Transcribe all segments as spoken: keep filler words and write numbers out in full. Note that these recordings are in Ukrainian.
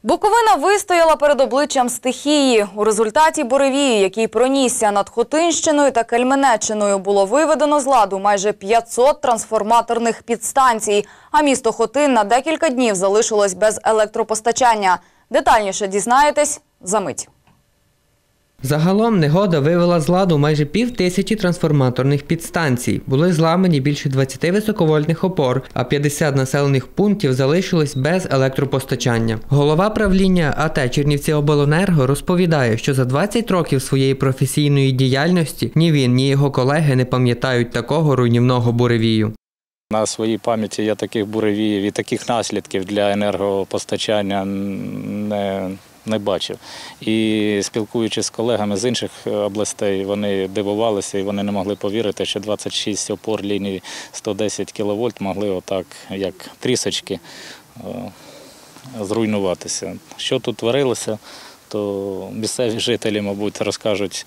Буковина вистояла перед обличчям стихії. У результаті буревію, який пронісся над Хотинщиною та Кельменеччиною, було виведено з ладу майже п'ятсот трансформаторних підстанцій, а місто Хотин на декілька днів залишилось без електропостачання. Детальніше дізнаєтесь за мить. Загалом негода вивела з ладу майже пів тисячі трансформаторних підстанцій. Були зламані більше двадцяти високовольтних опор, а п'ятдесят населених пунктів залишилось без електропостачання. Голова правління АТ «Чернівціобленерго» розповідає, що за двадцять років своєї професійної діяльності ні він, ні його колеги не пам'ятають такого руйнівного буревію. На своїй пам'яті я таких буревіїв і таких наслідків для енергопостачання не не бачив. І спілкуючись з колегами з інших областей, вони дивувалися і вони не могли повірити, що двадцять шість опор лінії сто десять кіловольт могли отак, як трісочки, зруйнуватися. Що тут творилося, то місцеві жителі, мабуть, розкажуть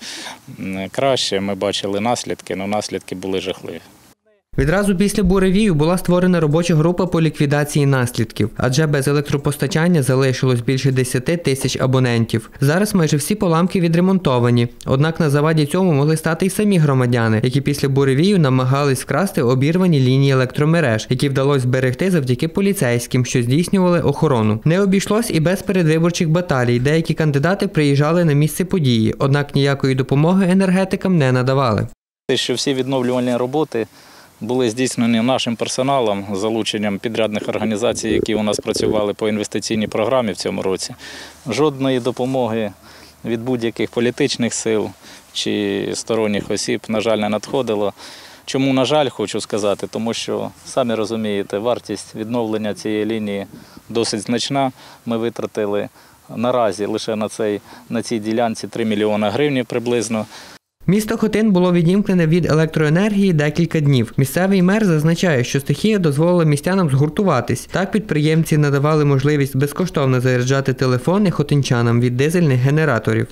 краще. Ми бачили наслідки, але наслідки були жахливі. Відразу після буревію була створена робоча група по ліквідації наслідків, адже без електропостачання залишилось більше десяти тисяч абонентів. Зараз майже всі поламки відремонтовані, однак на заваді цьому могли стати й самі громадяни, які після буревію намагались вкрасти обірвані лінії електромереж, які вдалося зберегти завдяки поліцейським, що здійснювали охорону. Не обійшлось і без передвиборчих баталій. Деякі кандидати приїжджали на місце події, однак ніякої допомоги енергетикам не надавали. Що всі відновлювальні роботи були здійснені нашим персоналом з залученням підрядних організацій, які у нас працювали по інвестиційній програмі в цьому році. Жодної допомоги від будь-яких політичних сил чи сторонніх осіб, на жаль, не надходило. Чому, на жаль, хочу сказати, тому що, самі розумієте, вартість відновлення цієї лінії досить значна. Ми витратили наразі лише на цей, на цій ділянці три мільйони гривень приблизно. Місто Хотин було відімкнене від електроенергії декілька днів. Місцевий мер зазначає, що стихія дозволила містянам згуртуватись. Так підприємці надавали можливість безкоштовно заряджати телефони хотинчанам від дизельних генераторів.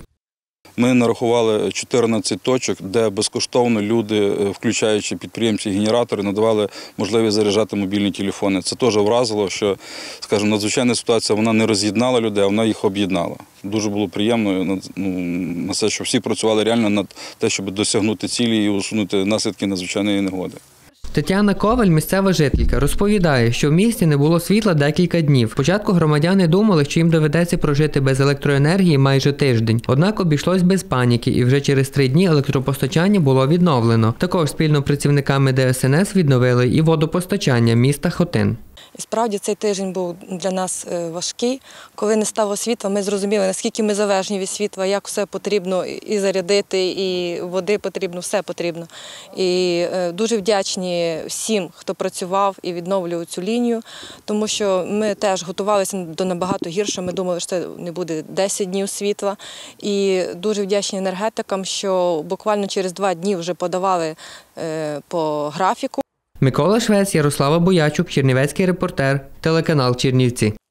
Ми нарахували чотирнадцять точок, де безкоштовно люди, включаючи підприємці і генератори, надавали можливість заряджати мобільні телефони. Це теж вразило, що, скажімо, надзвичайна ситуація, вона не роз'єднала людей, а вона їх об'єднала. Дуже було приємно ну, на це, що всі працювали реально над те, щоб досягнути цілі і усунути наслідки надзвичайної негоди. Тетяна Коваль, місцева жителька, розповідає, що в місті не було світла декілька днів. Спочатку громадяни думали, що їм доведеться прожити без електроенергії майже тиждень. Однак обійшлось без паніки, і вже через три дні електропостачання було відновлено. Також спільно працівниками Де Ес Ен Ес відновили і водопостачання міста Хотин. І справді цей тиждень був для нас важкий. Коли не стало світла, ми зрозуміли, наскільки ми залежні від світла, як все потрібно і зарядити, і води потрібно, все потрібно. І дуже вдячні всім, хто працював і відновлював цю лінію, тому що ми теж готувалися до набагато гіршого, ми думали, що це не буде десять днів світла. І дуже вдячні енергетикам, що буквально через два дні вже подавали по графіку. Микола Швець, Ярослава Боячук, Чернівецький репортер, телеканал Чернівці.